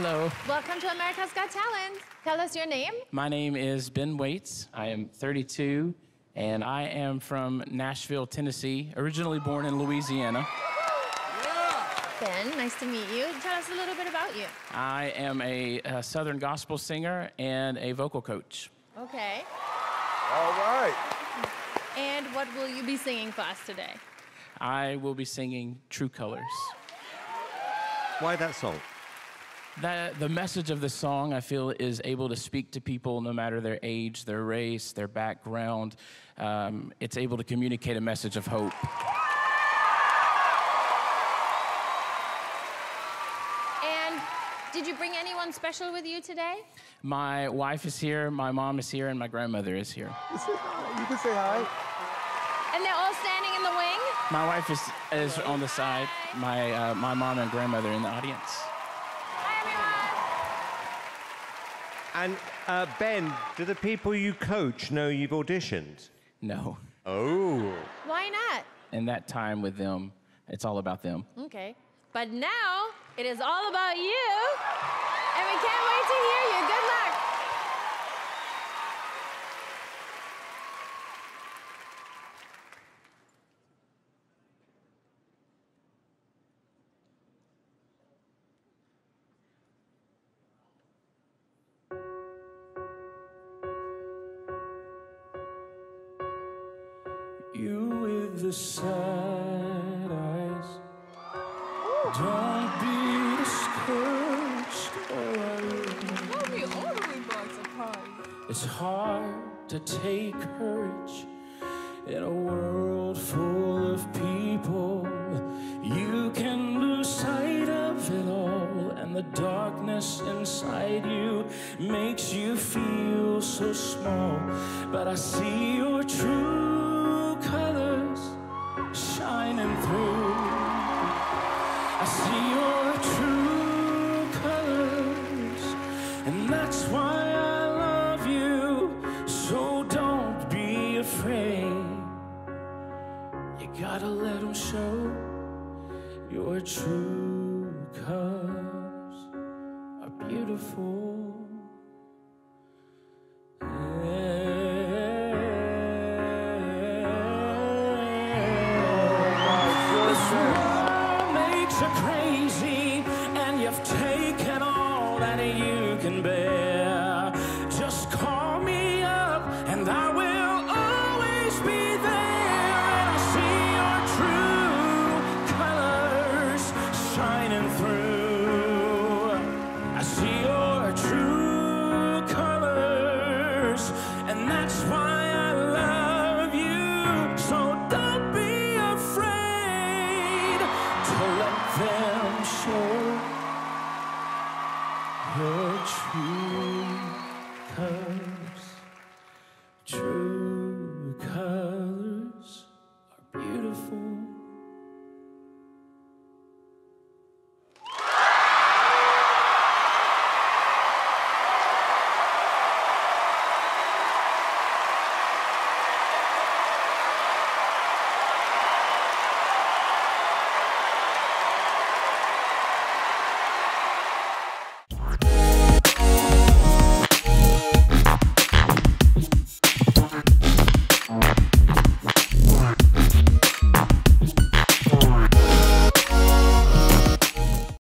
Hello. Welcome to America's Got Talent. Tell us your name. My name is Ben Waits. I am 32, and I am from Nashville, Tennessee, originally born in Louisiana. Ben, nice to meet you. Tell us a little bit about you. I am a Southern gospel singer and a vocal coach. Okay. All right. And what will you be singing for us today? I will be singing True Colors. Why that song? The message of the song, I feel, is able to speak to people no matter their age, their race, their background. It's able to communicate a message of hope. And did you bring anyone special with you today? My wife is here, my mom is here, and my grandmother is here. You can say hi. And they're all standing in the wing? My wife is on the side. My mom and grandmother in the audience. And Ben, do the people you coach know you've auditioned? No. Oh. Why not? In that time with them, it's all about them. Okay. But now, it is all about you. And we can't wait to hear you. Good luck. You with the sad eyes, don't be discouraged. It's hard to take courage in a world full of people. You can lose sight of it all, and the darkness inside you makes you feel so small. But I see your true colors shining through. I see your true colors, and that's why I love you. So don't be afraid. You gotta let them show. Your true colors are beautiful. This world makes you crazy, and you've taken all that you can bear. Just call me up, and I will always be there. And I see your true colors shining through. I see your true colors, and that's why